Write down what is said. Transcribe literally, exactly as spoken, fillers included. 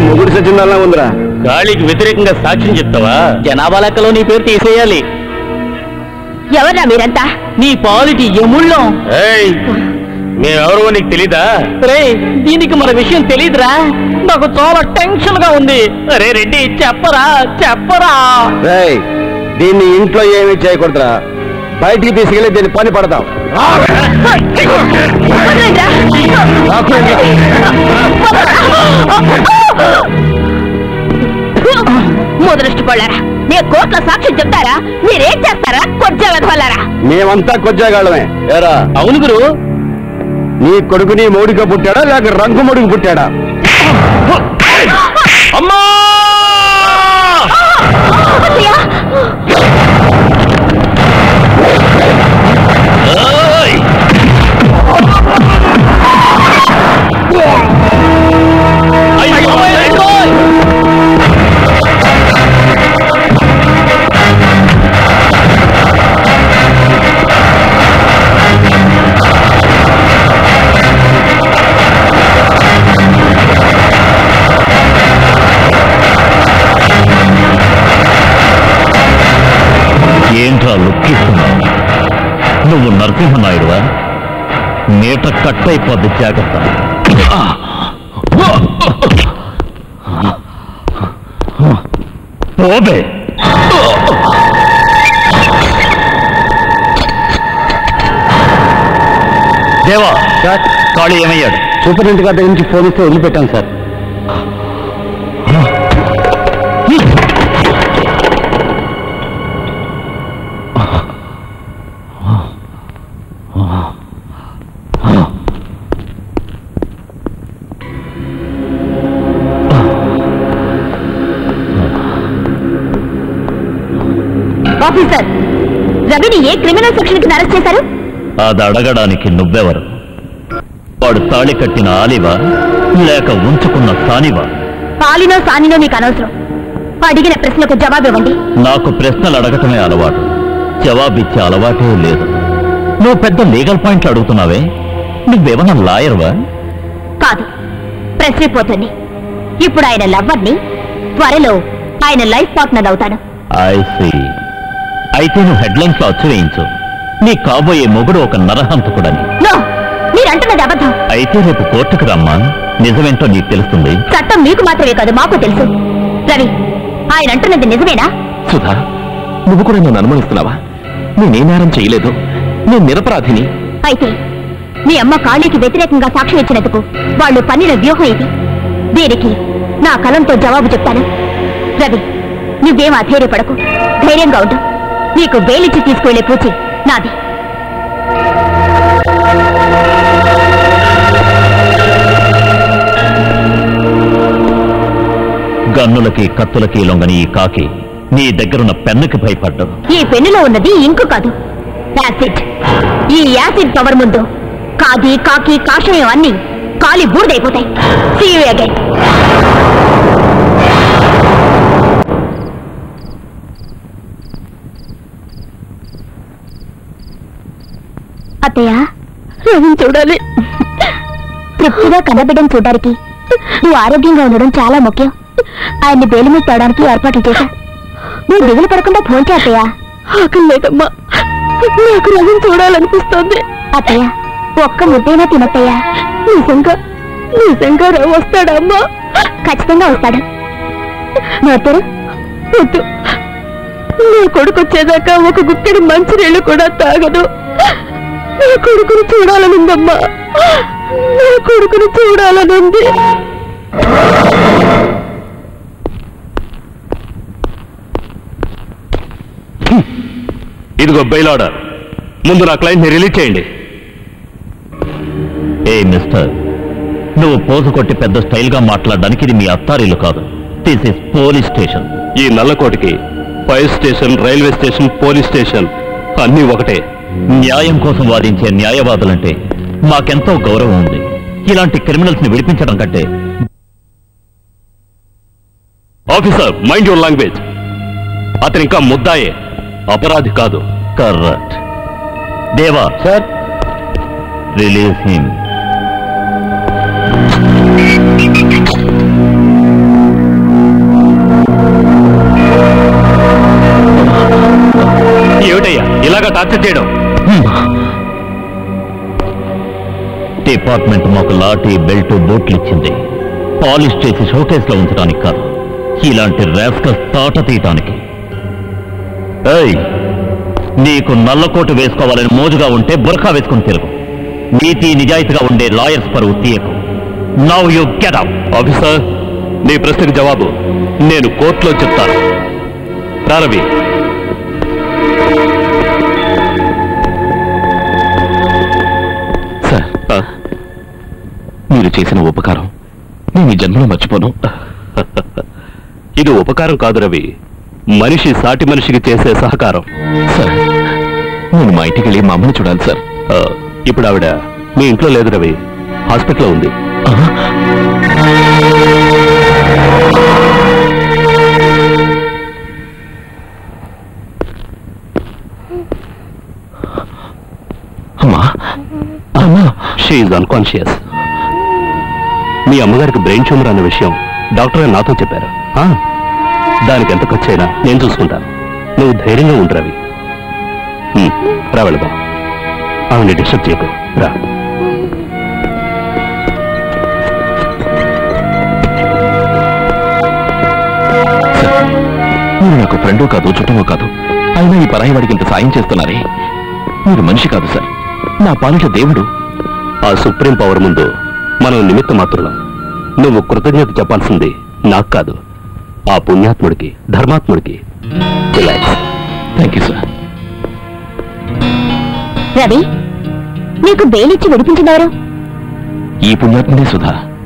మొగుడు సచివాలయంలో ఉందిరా. గాలికి వ్యతిరేకంగా సాక్ష్యం చెప్తావా? జనాభా లెక్కలో నీ పేరు తీసేయాలి. ఎవరా మీరంతా? నీ పాలిటీ ఎముళ్ళం. మేమెవరో నీకు తెలీదా? రే, దీనికి మన విషయం తెలీదురా. నాకు చాలా టెన్షన్ గా ఉంది. అరే రెడ్డి, చెప్పరా చెప్పరా. దీన్ని ఇంట్లో ఏమీ చేయకూడదురా, బయటికి తీసుకెళ్ళి దీన్ని పని పడతాం. మొదలెట్టుకోళ్ళారా, నే కోట్ల సాక్ష్యం చెప్తారా? మీరేం చేస్తారా? కొజ్జా వెదవల్లారా? మేమంతా కొజ్జాగాళ్ళమే. ఏరా? అవును గురు. నీ కొడుకు నీ మోడిగా పుట్టాడా లేక రంగు మోడికి పుట్టాడా? అమ్మా! ఏంట్రా లుక్కిస్తున్నావు? నువ్వు నరసింహనాయుడువా? మేట కట్ అయిపోద్ది, జాగ్రత్త. పోబే. దేవా, కాళీ ఏమయ్యాడు? సూపరింటెండెంట్ గారి దగ్గర నుంచి ఫోన్ ఇస్తే వదిలిపెట్టాను సార్. ఆఫీసర్, రవిని ఏ క్రిమినల్ సెక్షన్ కి అరెస్ట్ చేశారు? అది అడగడానికి నువ్వెవరు? వాడు తాళి కట్టిన ఆలివా లేక ఉంచుకున్న సానివా? పాలినో సానినో మీకు అనవసరం. అడిగిన ప్రశ్నకు జవాబు ఇవ్వండి. నాకు ప్రశ్నలు అడగటమే అలవాటు, జవాబిచ్చే అలవాటే లేదు. నువ్వు పెద్ద లీగల్ పాయింట్లు అడుగుతున్నావే, నువ్వేమన్నా లాయర్వా? కాదు, ప్రెస్ రిపోర్టర్ని. ఇప్పుడు ఆయన లవ్వర్ని, త్వరలో ఆయన లైఫ్ పార్ట్నర్ అవుతాను. I see. అయితే నువ్వు హెడ్లైన్స్ లో అచ్చు వేయించు, నీ కాబోయే మొగుడు ఒక నరహంతకుడని. నో, మీరంటున్నది అబద్ధం. అయితే రేపు కోర్టుకు రమ్మా, నిజమేంటో నీకు తెలుస్తుంది. చట్టం మీకు మాత్రమే కాదు, మాకు తెలుసు. రవి, ఆయన అంటున్నది నిజమేనా? సుధా, నువ్వు కూడా నన్ను అనుమానిస్తున్నావా? నేనే నేరం చేయలేదు, నేను నిరపరాధిని. అయితే మీ అమ్మ కాళీకి వ్యతిరేకంగా సాక్ష్యం ఇచ్చినందుకు వాళ్ళు పన్నిన వ్యూహం ఇది. దీనికి నా కలంతో జవాబు చెప్తాను. రవి, నువ్వేం అధైర్యపడకు, ధైర్యంగా ఉండు. నీకు బెయిలిచ్చి తీసుకువెళ్లే పూచి నాది. గన్నులకి కత్తులకి లొంగని ఈ కాకి నీ దగ్గరున్న పెన్నుకి భయపడ్డావు. ఈ పెన్నులో ఉన్నది ఇంకు కాదు, యాసిడ్. ఈ యాసిడ్ పవర్ ముందు కాది, కాకి, కాషాయం అన్ని కాలి బూడిదైపోతాయి. See you again. అత్తయ్య, రవిని చూడాలి. తృప్తిగా కన్నబిడ్డను చూడడానికి నువ్వు ఆరోగ్యంగా ఉండడం చాలా ముఖ్యం. ఆయన్ని బెయిల్ మీద తేవడానికి ఏర్పాట్లు చేశా. నువ్వు దిగులు పడకుండా ఫోన్ చే అత్తయ్య. ఆకలి లేదమ్మా, నాకు రవిని చూడాలనిపిస్తోంది. అత్తయ్య, ఒక్క ముద్దైనా తినత్తయ్యా. నిజంగా నిజంగా రవి వస్తాడమ్మా? ఖచ్చితంగా వస్తాడు. మాతరు వద్దు, నా కొడుకు వచ్చేదాకా ఒక గుక్కెడి మంచినీళ్ళు కూడా తాగదు. నా కొడుకుని చూడాలనుందమ్మా, నా కొడుకుని చూడాలనుంది. ఇదిగో బెయిల్ ఆర్డర్. ముందు నా క్లయింట్ ని రిలీజ్ చేయండి. ఏ మిస్టర్, నువ్వు పోజు కొట్టి పెద్ద స్టైల్ గా మాట్లాడడానికి ఇది మీ అత్తారిల్లు కాదు. This is police station. ఈ నల్లకోటికి fire station, railway station, police station అన్నీ ఒకటే. న్యాయం కోసం వాదించే న్యాయవాదులంటే మాకెంతో గౌరవం ఉంది. ఇలాంటి క్రిమినల్స్ ని విడిపించడం కంటే. Officer, mind your language. అతను ఇంకా ముద్దాయే, అపరాధి కాదు. కరెక్ట్. దేవా సార్, రిలీజ్ హిమ్. డిపార్ట్మెంట్ మాకు లాఠీ బెల్ట్ బూట్లు ఇచ్చింది పాలిష్ చేసి షోకేస్ లో ఉంచడానికి కాదు, ఇలాంటి ర్యాస్కల్స్ తాట తీయటానికి. ఏయ్, నీకు నల్లకోటు వేసుకోవాలని మోజుగా ఉంటే బురఖా వేసుకుని తిరుగు. నీతి నిజాయితీగా ఉండే లాయర్స్ పరువు తీయకు. Now you get out. Officer, నీ ప్రశ్నకి జవాబు నేను కోర్టులో చెప్తాను. రవి, సార్, మీరు చేసిన ఉపకారం నేను ఈ జన్మలో మర్చిపోను. ఇది ఉపకారం కాదు రవి, మనిషి సాటి మనిషికి చేసే సహకారం. సార్, నేను మా ఇంటికి వెళ్ళి మా అమ్మని చూడాలి సార్. ఇప్పుడు ఆవిడ మీ ఇంట్లో లేదు రవి, హాస్పిటల్లో ఉంది. అమ్మా, అమ్మా, షీ ఈజ్ అన్కాన్షియస్. మీ అమ్మగారికి బ్రెయిన్ ట్యూమర్ అన్న విషయం డాక్టర్ నాతో చెప్పారు. దానికి ఎంత ఖర్చు అయినా నేను చూసుకుంటాను. నువ్వు ధైర్యంగా ఉండు రవి. రా వెళదాం. ఆవిడ డిస్టర్బ్ చేయకు. రా. మీరు నాకు ఫ్రెండు కాదు, చుట్టమో కాదు, అయినా ఈ పరాయి వాడికి ఇంత సాయం చేస్తున్నారే. మీరు మనిషి కాదు సార్, నా పాలిట దేవుడు. ఆ సుప్రీం పవర్ ముందు మనం నిమిత్త మాత్రులం. నువ్వు కృతజ్ఞత చెప్పాల్సింది నాకు కాదు, ఆ పుణ్యాత్ముడికి, ధర్మాత్ముడికి. Thank you sir. రవి, నీకు బెయిలిచ్చి విడిపించినారు? ఈ పుణ్యాత్ముడే సుధా.